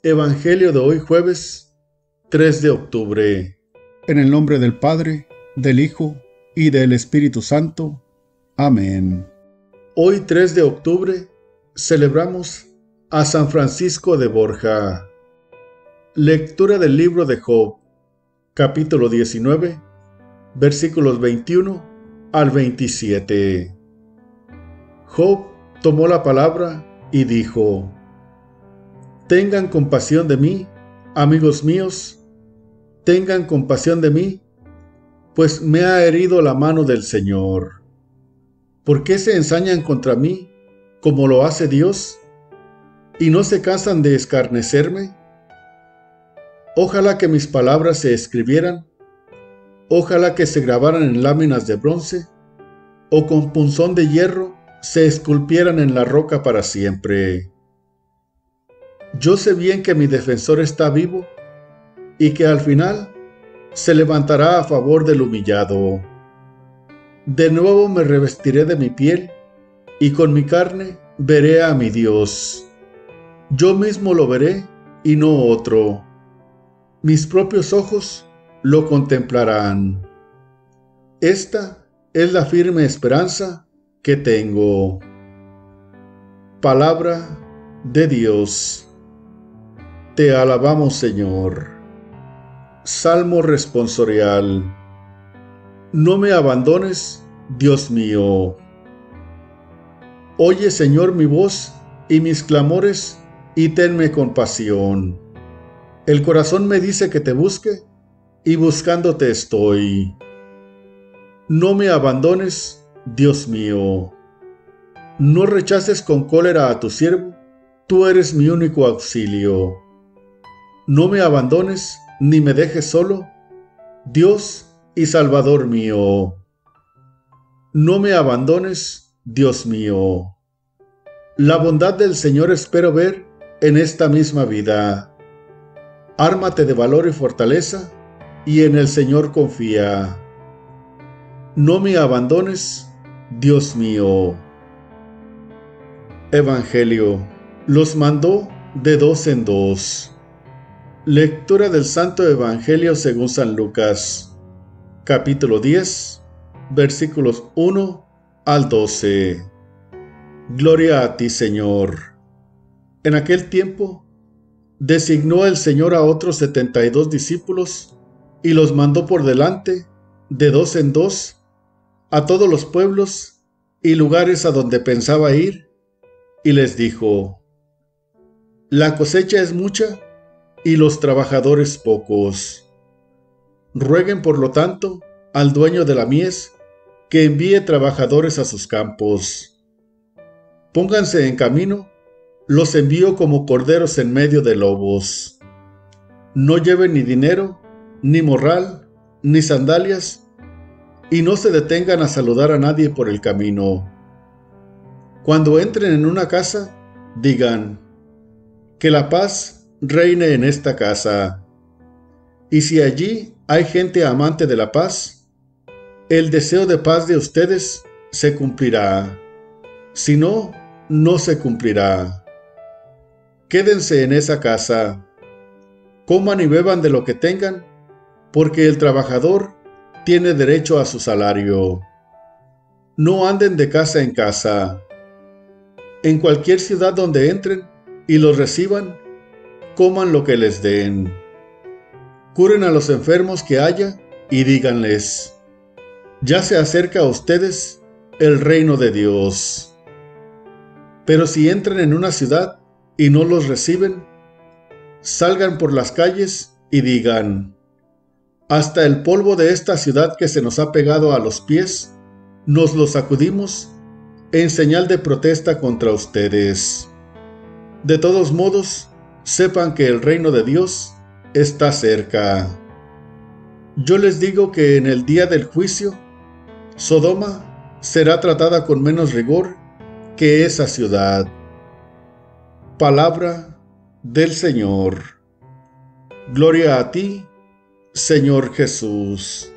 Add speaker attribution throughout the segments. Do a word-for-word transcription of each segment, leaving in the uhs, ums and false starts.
Speaker 1: Evangelio de hoy jueves tres de octubre.
Speaker 2: En el nombre del Padre, del Hijo y del Espíritu Santo. Amén.
Speaker 1: Hoy tres de octubre celebramos a San Francisco de Borja. Lectura del libro de Job, capítulo diecinueve, versículos veintiuno al veintisiete. Job tomó la palabra y dijo: Tengan compasión de mí, amigos míos, tengan compasión de mí, pues me ha herido la mano del Señor. ¿Por qué se ensañan contra mí, como lo hace Dios, y no se cansan de escarnecerme? Ojalá que mis palabras se escribieran, ojalá que se grabaran en láminas de bronce, o con punzón de hierro se esculpieran en la roca para siempre. Yo sé bien que mi defensor está vivo y que al final se levantará a favor del humillado. De nuevo me revestiré de mi piel y con mi carne veré a mi Dios. Yo mismo lo veré y no otro. Mis propios ojos lo contemplarán. Esta es la firme esperanza que tengo. Palabra de Dios. Te alabamos, Señor. Salmo responsorial. No me abandones, Dios mío. Oye, Señor, mi voz y mis clamores, y tenme compasión. El corazón me dice que te busque, y buscándote estoy. No me abandones, Dios mío. No rechaces con cólera a tu siervo, tú eres mi único auxilio. No me abandones ni me dejes solo, Dios y Salvador mío. No me abandones, Dios mío. La bondad del Señor espero ver en esta misma vida. Ármate de valor y fortaleza, y en el Señor confía. No me abandones, Dios mío. Evangelio. Los mandó de dos en dos. Lectura del Santo Evangelio según San Lucas, capítulo diez, versículos uno al doce. Gloria a ti, Señor. En aquel tiempo, designó el Señor a otros setenta y dos discípulos y los mandó por delante, de dos en dos, a todos los pueblos y lugares a donde pensaba ir, y les dijo: La cosecha es mucha, y los trabajadores pocos. Rueguen, por lo tanto, al dueño de la mies que envíe trabajadores a sus campos. Pónganse en camino, los envío como corderos en medio de lobos. No lleven ni dinero, ni morral, ni sandalias, y no se detengan a saludar a nadie por el camino. Cuando entren en una casa, digan: Que la paz reine en esta casa. Y si allí hay gente amante de la paz, el deseo de paz de ustedes se cumplirá. Si no, no se cumplirá. Quédense en esa casa. Coman y beban de lo que tengan, porque el trabajador tiene derecho a su salario. No anden de casa en casa. En cualquier ciudad donde entren y los reciban, coman lo que les den. Curen a los enfermos que haya y díganles: Ya se acerca a ustedes el reino de Dios. Pero si entran en una ciudad y no los reciben, salgan por las calles y digan: Hasta el polvo de esta ciudad que se nos ha pegado a los pies, nos lo sacudimos en señal de protesta contra ustedes. De todos modos, sepan que el reino de Dios está cerca. Yo les digo que en el día del juicio, Sodoma será tratada con menos rigor que esa ciudad. Palabra del Señor. Gloria a ti, Señor Jesús.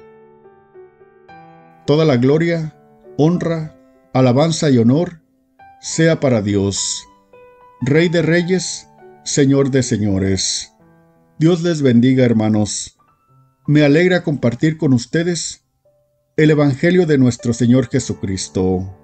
Speaker 2: Toda la gloria, honra, alabanza y honor sea para Dios, Rey de reyes, Señor de señores. Dios les bendiga, hermanos. Me alegra compartir con ustedes el Evangelio de nuestro Señor Jesucristo.